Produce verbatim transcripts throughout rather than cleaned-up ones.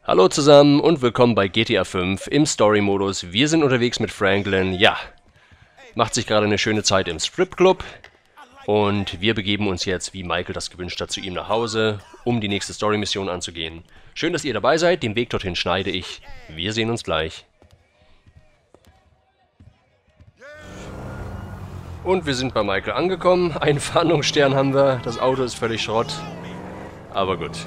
Hallo zusammen und willkommen bei G T A fünf im Story-Modus. Wir sind unterwegs mit Franklin. Ja, macht sich gerade eine schöne Zeit im Stripclub. Und wir begeben uns jetzt, wie Michael das gewünscht hat, zu ihm nach Hause, um die nächste Story-Mission anzugehen. Schön, dass ihr dabei seid. Den Weg dorthin schneide ich. Wir sehen uns gleich. Und wir sind bei Michael angekommen. Einen Fahndungsstern haben wir. Das Auto ist völlig Schrott. Aber gut.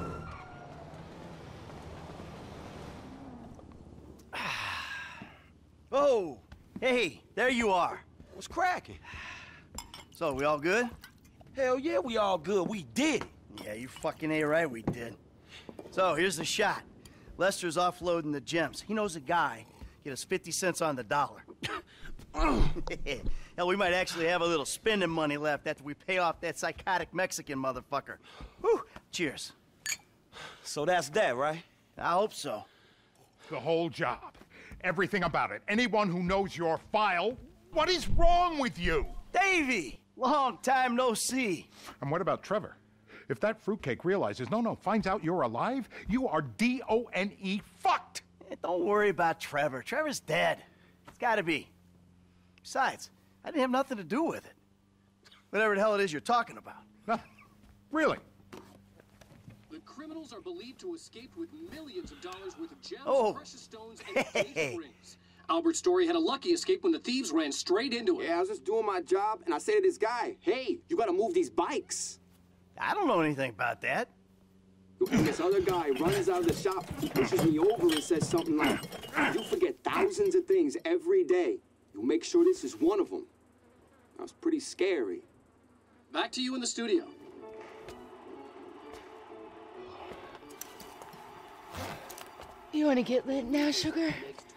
Oh, hey, there you are. What's cracking? So, we all good? Hell yeah, we all good. We did it. Yeah, you fucking ain't right, we did. So, here's the shot. Lester's offloading the gems. He knows a guy. Get us fifty cents on the dollar. Hell, we might actually have a little spending money left after we pay off that psychotic Mexican motherfucker. Whew, cheers. So that's that, right? I hope so. The whole job. Everything about it. Anyone who knows your file, what is wrong with you? Davey! Long time no see. And what about Trevor? If that fruitcake realizes, no, no, finds out you're alive, you are D O N E fucked! Eh, don't worry about Trevor. Trevor's dead. It's gotta be. Besides, I didn't have nothing to do with it. Whatever the hell it is you're talking about. No, really? The criminals are believed to escape with millions of dollars worth of gems, Oh. precious stones, and Hey. engagement rings. Albert Story had a lucky escape when the thieves ran straight into him. Yeah, I was just doing my job, and I say to this guy, hey, you gotta move these bikes. I don't know anything about that. And this other guy runs out of the shop, pushes me over and says something like, you forget thousands of things every day. You make sure this is one of them. That was pretty scary. Back to you in the studio. You wanna get lit now, sugar?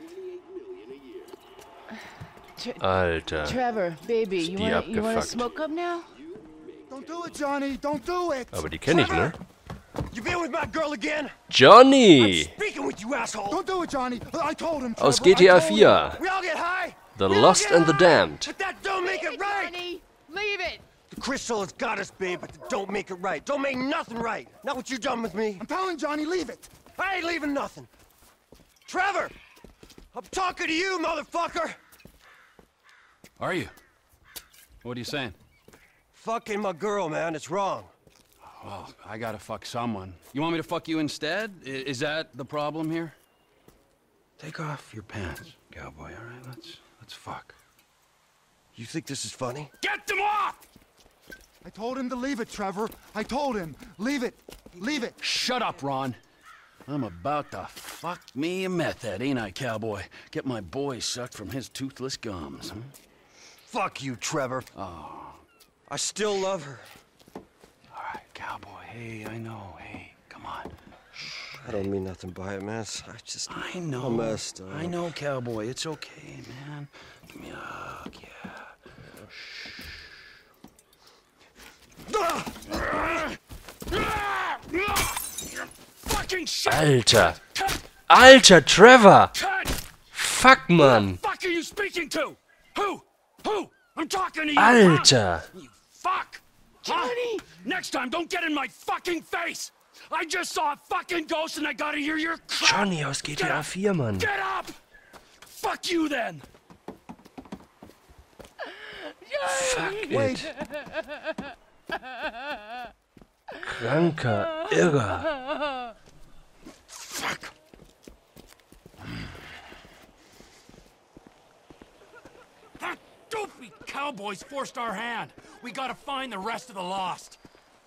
Tre Alter. Trevor, baby, you die wanna, you wanna abgefuckt. smoke up now? Don't do it, Johnny! Don't do it! Aber die kenne ich, ne? You been with my girl again? Johnny! Speaking with you, asshole. Don't do it, Johnny! I told him, Aus Trevor, G T A I told him. vier. We all get high. The We all Lost get and the high. Damned. But that don't make it right. Johnny, leave it! The crystal has got us, babe, but that don't make it right. Don't make nothing right. Not what you done with me. I'm telling Johnny, leave it! I ain't leaving nothing. Trevor! I'm talking to you, motherfucker! Are you? What are you saying? Fucking my girl, man. It's wrong. Well, I gotta fuck someone. You want me to fuck you instead? I is that the problem here? Take off your pants, cowboy, all right? Let's, let's fuck. You think this is funny? Get them off! I told him to leave it, Trevor. I told him. Leave it. Leave it. Shut up, Ron. I'm about to fuck me a meth head, ain't I, cowboy? Get my boy sucked from his toothless gums, huh? Fuck you, Trevor. Oh. I still love her. All right, cowboy. Hey, I know. Hey, come on. I don't mean nothing by it, man. I just... I know. I'm messed up. I know, cowboy. It's okay, man. Give me a hug, yeah. Fucking shit! Alter. Alter, Trevor! Fuck, Mann! Fuck are you speaking to? Who? Who? I'm talking to you! Alter! You fuck! Johnny! Next time, don't get in my fucking face! I just saw a fucking ghost and I gotta hear your crap! Johnny aus G T A vier, Mann. Get up! Fuck you then! Fuck it. Kranker Irrer. Fuck! That dopey cowboys forced our hand. We gotta find the rest of the lost.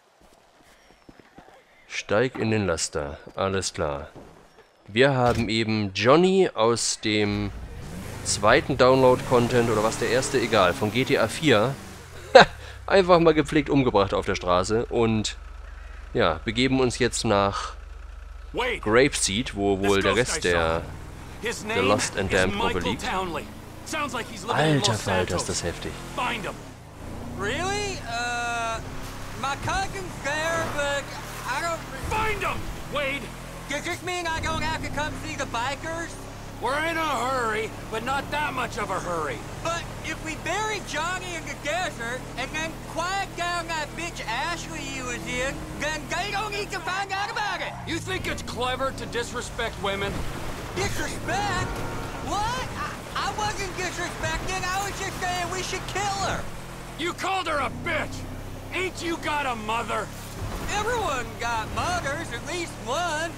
Steig in den Laster. Alles klar. Wir haben eben Johnny aus dem zweiten Download-Content, oder was der erste, egal, von G T A vier, einfach mal gepflegt umgebracht auf der Straße und ja, begeben uns jetzt nach Wait, Grapeseed, wo wohl der Rest der his The name Lost and is Damned Michael Gruppe liegt. Townley. Sounds like he's living in Alter Los Falter, ist Santos. das heftig. Find him. Really? Uh, my cousin's there, but I don't... Find him, Wade. Does this mean I don't have to come see the bikers? We're in a hurry, but not that much of a hurry. But if we bury Johnny and the desert and then quiet down that bitch Ashley you was in, then they don't need to find out about it. You think it's clever to disrespect women? Disrespect? What? I, I wasn't disrespecting. I was just saying we should kill her. You called her a bitch. Ain't you got a mother? Everyone got mothers, at least one.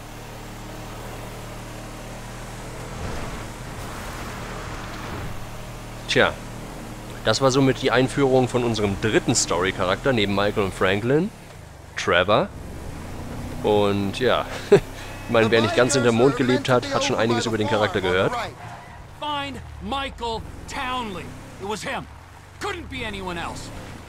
Tja, das war somit die Einführung von unserem dritten Story-Charakter neben Michael und Franklin, Trevor. Und ja, ich meine, wer nicht ganz hinterm Mond gelebt hat, hat schon einiges über den Charakter gehört. Find Michael Townley. It was him. Couldn't be anyone else.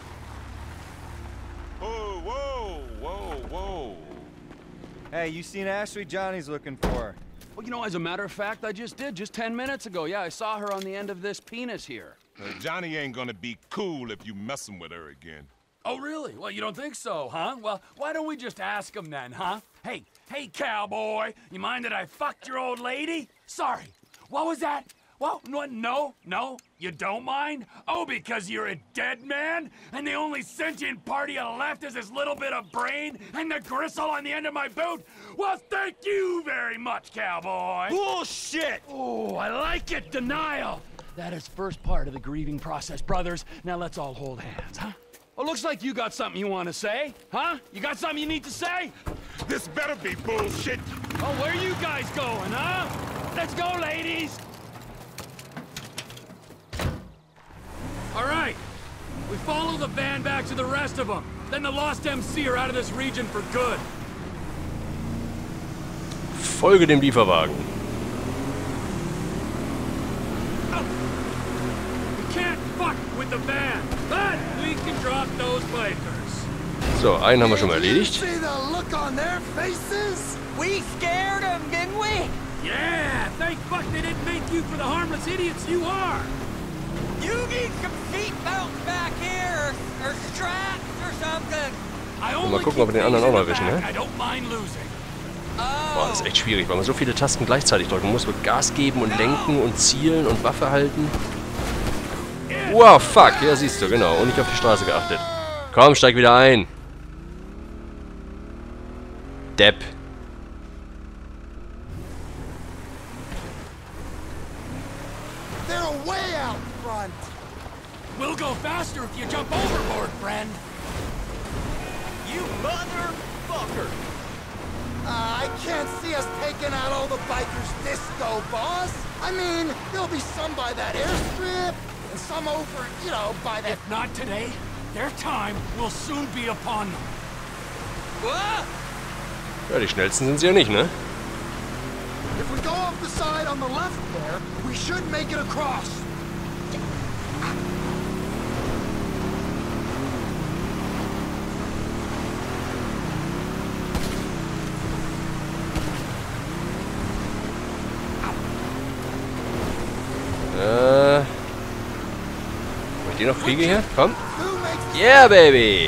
Whoa, whoa, whoa, whoa. Hey, you seen Ashley? Johnny's looking for her. Well, you know, as a matter of fact, I just did, just ten minutes ago. Yeah, I saw her on the end of this penis here. Uh, Johnny ain't gonna be cool if you messing with her again. Oh, really? Well, you don't think so, huh? Well, why don't we just ask him then, huh? Hey, hey, cowboy, you mind that I fucked your old lady? Sorry. What was that? Well, no, no, no, you don't mind? Oh, because you're a dead man? And the only sentient part you left is this little bit of brain and the gristle on the end of my boot? Well, thank you very much, cowboy. Bullshit! Oh, I like it, denial. That is first part of the grieving process, brothers. Now let's all hold hands, huh? Well, looks like you got something you want to say, huh? You got something you need to say? This better be bullshit. Oh, where you guys going, huh? Let's go, ladies. All right, we follow the van back to the rest of them. Then the Lost M C are out of this region for good. Folge dem Lieferwagen. Oh. We can't fuck with the van, but we can drop those bikers. So, einen haben wir schon mal erledigt. See the look on their faces? We scared them, didn't we? Yeah, thank fuck they didn't make you for the harmless idiots you are. You need some seatbelts back here, or, or straps or something. I Mal gucken, ob wir den anderen auch noch erwischen, ne? I don't mind losing. Boah, das ist echt schwierig, weil man so viele Tasten gleichzeitig drücken muss. Mit Gas geben und lenken und zielen und Waffe halten. Wow, fuck. Ja, siehst du, genau. Und nicht auf die Straße geachtet. Komm, steig wieder ein. Depp. They're way out front. We'll go faster if you jump overboard, friend. You motherfucker! Uh, I can't see us taking out all the bikers this go, boss. I mean, there'll be some by that airstrip, and some over, you know, by that... If not today, their time will soon be upon them. What? Ja, die schnellsten sind sie ja nicht, ne? If we go off the side on the left there, we should make it across. Äh. Wenn ich die noch kriege hier? Komm. Yeah, baby!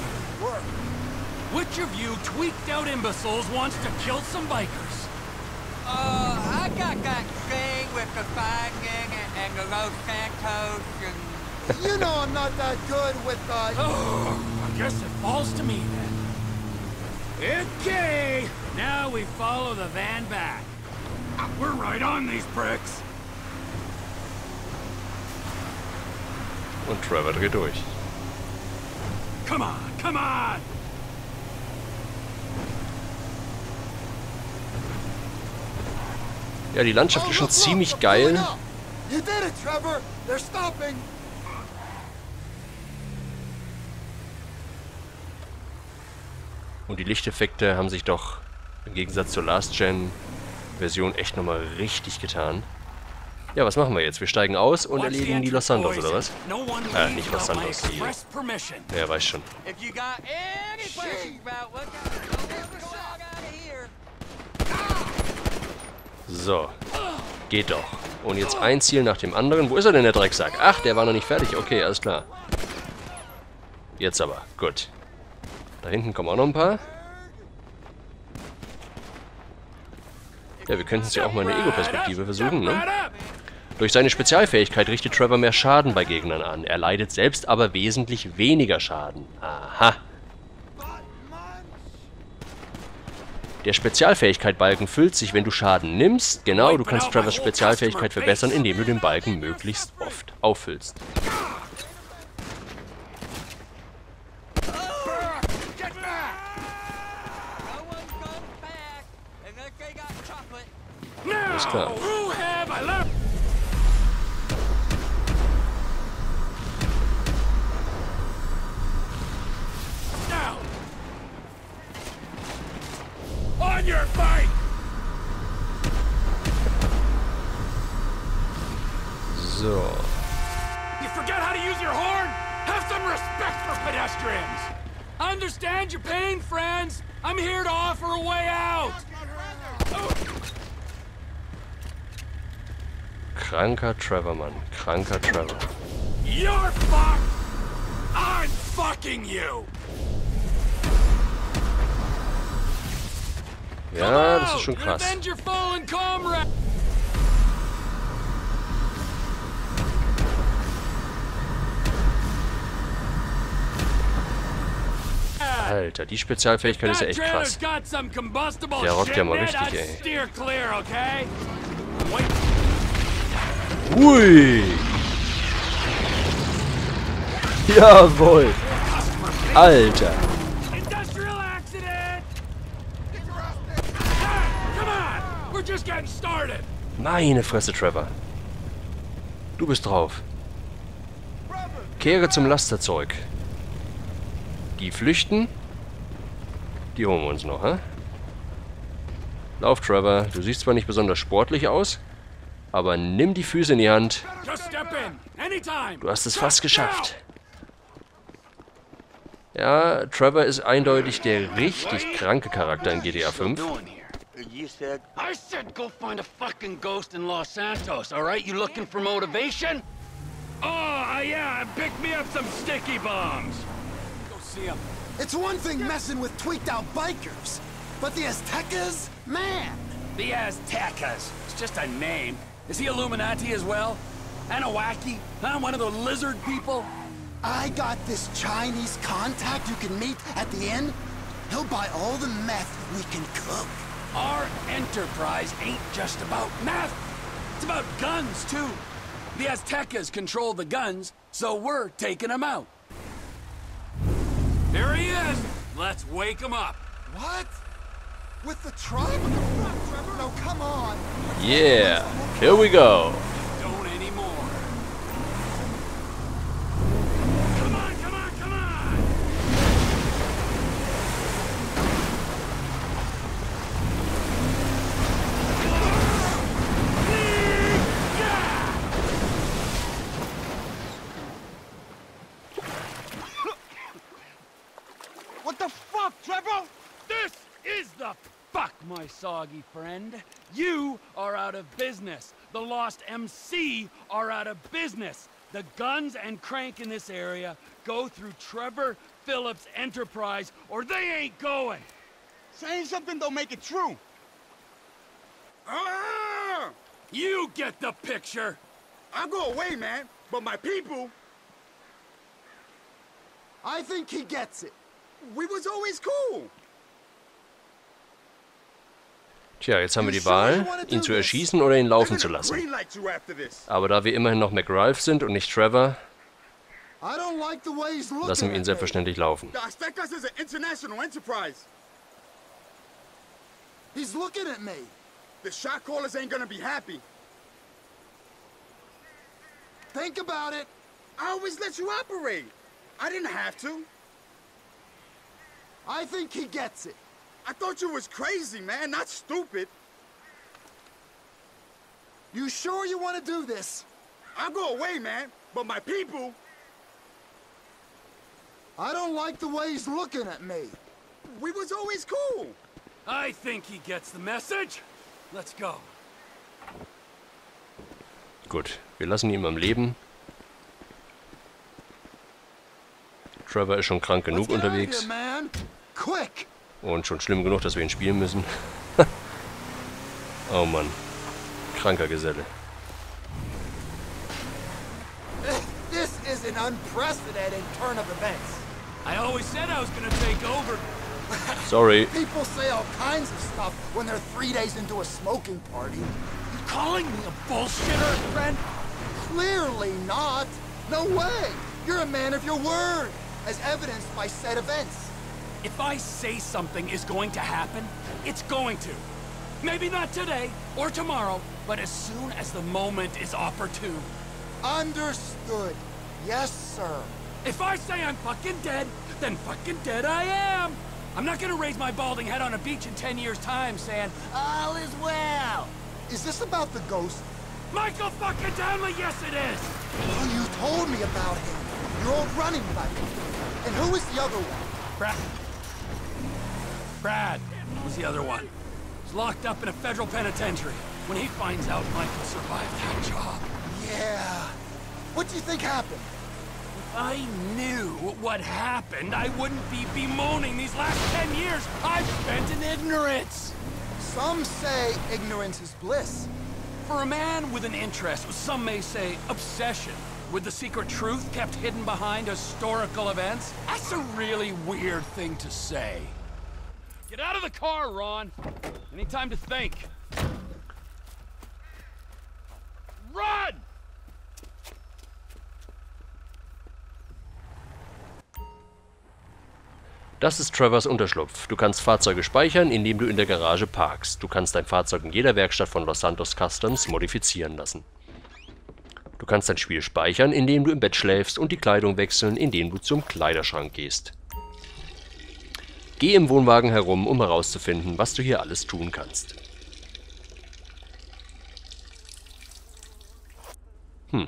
Which of you tweaked out imbeciles wants to kill some bikers? Uh, I got that thing with the finding and, and the Los Santos and... You know I'm not that good with, uh... Oh, I guess it falls to me then. Okay, now we follow the van back. We're right on these pricks. Und Trevor dreht durch. Come on, come on! Ja, die Landschaft ist schon ziemlich geil. You did it, Trevor. They're stopping. Und die Lichteffekte haben sich doch im Gegensatz zur Last-Gen-Version echt nochmal richtig getan. Ja, was machen wir jetzt? Wir steigen aus und erledigen die Los Santos, oder was? Äh, nicht Los Santos, die... Ja, weiß schon. So. Geht doch. Und jetzt ein Ziel nach dem anderen. Wo ist er denn, der Drecksack? Ach, der war noch nicht fertig. Okay, alles klar. Jetzt aber. Gut. Da hinten kommen auch noch ein paar. Ja, wir könnten es ja auch mal in der Ego-Perspektive versuchen, ne? Durch seine Spezialfähigkeit richtet Trevor mehr Schaden bei Gegnern an. Er leidet selbst aber wesentlich weniger Schaden. Aha. Der Spezialfähigkeit-Balken füllt sich, wenn du Schaden nimmst. Genau, du kannst Trevors Spezialfähigkeit verbessern, indem du den Balken möglichst oft auffüllst. Alles klar. On your bike! So. You forget how to use your horn? Have some respect for pedestrians! I understand your pain, friends! I'm here to offer a way out! Oh. Kranker Trevor, Mann. Kranker Trevor. You're fucked! I'm fucking you! Ja, das ist schon krass. Alter, die Spezialfähigkeit ist ja echt krass. Der rockt ja mal richtig, ey. Hui! Jawohl! Alter! Meine Fresse, Trevor. Du bist drauf. Kehre zum Lasterzeug. Die flüchten. Die holen wir uns noch, hä? Lauf, Trevor. Du siehst zwar nicht besonders sportlich aus, aber nimm die Füße in die Hand. Du hast es fast geschafft. Ja, Trevor ist eindeutig der richtig kranke Charakter in G T A fünf. You said... I said go find a fucking ghost in Los Santos, alright? You looking for motivation? Oh, uh, yeah, pick me up some sticky bombs. Go see him. It's one thing messing with tweaked out bikers, but the Aztecas? Man! The Aztecas. It's just a name. Is he Illuminati as well? Anunnaki? Huh? One of the lizard people? I got this Chinese contact you can meet at the inn. He'll buy all the meth we can cook. Our enterprise ain't just about meth. It's about guns, too. The Aztecas control the guns, so we're taking them out. Here he is. Let's wake him up. What? With the truck? No, come on. Yeah, here we go. Don't anymore. Come on, come on, come on. What the fuck, Trevor? This is the fuck, my soggy friend. You are out of business. The Lost M C are out of business. The guns and crank in this area go through Trevor Phillips Enterprise, or they ain't going. Saying something don't make it true. Ah! You get the picture. I'll go away, man, but my people... I think he gets it. We was always cool. Tja, jetzt haben wir die Wahl, ihn zu erschießen oder ihn laufen zu lassen. Aber da wir immerhin noch McRalph sind und nicht Trevor, lassen wir ihn selbstverständlich laufen. He's looking at me. The shot callers ain't gonna be happy. Think about it. I always let you operate. I didn't have to. I think he gets it. I thought you was crazy, man, not stupid. You sure you want to do this? I'll go away, man, but my people... I don't like the way he's looking at me. We was always cool. I think he gets the message. Let's go. Gut, wir lassen ihn am Leben. Trevor ist schon krank genug unterwegs. Und schon schlimm genug, dass wir ihn spielen müssen. Oh Mann. Kranker Geselle. an unprecedented turn of events. I always said I was gonna take over. Sorry. People say all kinds of stuff when they're three days into a smoking party. You calling me a bullshitter, friend? Clearly not. No way. You're a man of your word, as evidenced by said events. If I say something is going to happen, it's going to. Maybe not today or tomorrow, but as soon as the moment is opportune. Understood. Yes, sir. If I say I'm fucking dead, then fucking dead I am. I'm not gonna raise my balding head on a beach in ten years' time saying, all is well. Is this about the ghost? Michael fucking Townley, yes it is! Oh, you told me about him. Your old running buddy. And who is the other one? Brad. Brad was the other one. He's locked up in a federal penitentiary. When he finds out Michael survived that job. Yeah. What do you think happened? If I knew what happened, I wouldn't be bemoaning these last ten years I've spent in ignorance. Some say ignorance is bliss. For a man with an interest, some may say obsession, with the secret truth kept hidden behind historical events, that's a really weird thing to say. Get out of the car, Ron. Any time to think. Run! Das ist Trevors Unterschlupf. Du kannst Fahrzeuge speichern, indem du in der Garage parkst. Du kannst dein Fahrzeug in jeder Werkstatt von Los Santos Customs modifizieren lassen. Du kannst dein Spiel speichern, indem du im Bett schläfst und die Kleidung wechseln, indem du zum Kleiderschrank gehst. Geh im Wohnwagen herum, um herauszufinden, was du hier alles tun kannst. Hm.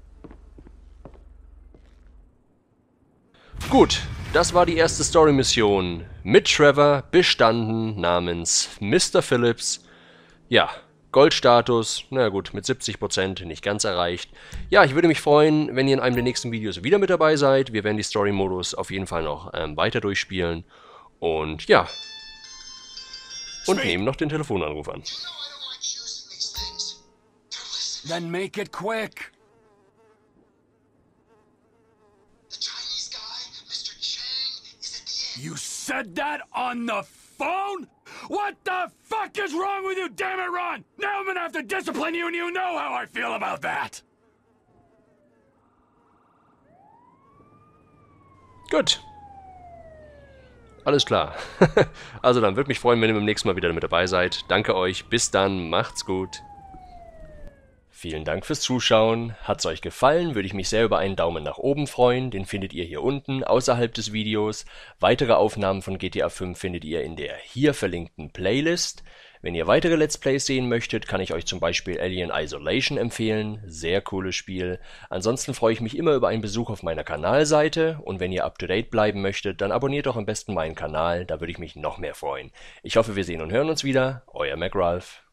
Gut. Das war die erste Story-Mission mit Trevor, bestanden, namens Mister Phillips. Ja, Goldstatus, na gut, mit siebzig Prozent nicht ganz erreicht. Ja, ich würde mich freuen, wenn ihr in einem der nächsten Videos wieder mit dabei seid. Wir werden die Story-Modus auf jeden Fall noch ähm, weiter durchspielen. Und ja, und nehmen noch den Telefonanruf an. Then make it quick. You said that on the phone? What the fuck is wrong with you, damn it, Ron? Now I'm gonna have to discipline you and you know how I feel about that. Gut. Alles klar. Also dann, würde mich freuen, wenn ihr beim nächsten Mal wieder mit dabei seid. Danke euch, bis dann, macht's gut. Vielen Dank fürs Zuschauen. Hat's euch gefallen, würde ich mich sehr über einen Daumen nach oben freuen. Den findet ihr hier unten, außerhalb des Videos. Weitere Aufnahmen von G T A fünf findet ihr in der hier verlinkten Playlist. Wenn ihr weitere Let's Plays sehen möchtet, kann ich euch zum Beispiel Alien Isolation empfehlen. Sehr cooles Spiel. Ansonsten freue ich mich immer über einen Besuch auf meiner Kanalseite. Und wenn ihr up-to-date bleiben möchtet, dann abonniert doch am besten meinen Kanal. Da würde ich mich noch mehr freuen. Ich hoffe, wir sehen und hören uns wieder. Euer MacRalph.